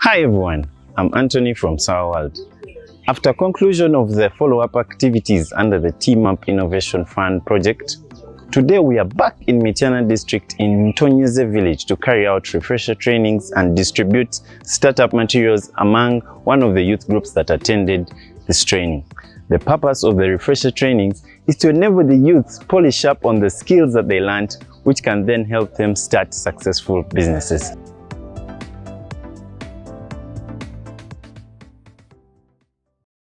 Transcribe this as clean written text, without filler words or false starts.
Hi everyone, I'm Anthony from Sawa World. After conclusion of the follow-up activities under the TeamUp Innovation Fund Project, today we are back in Mityana District in Ntonyeze village to carry out refresher trainings and distribute startup materials among one of the youth groups that attended this training. The purpose of the refresher trainings is to enable the youth polish up on the skills that they learned, which can then help them start successful businesses.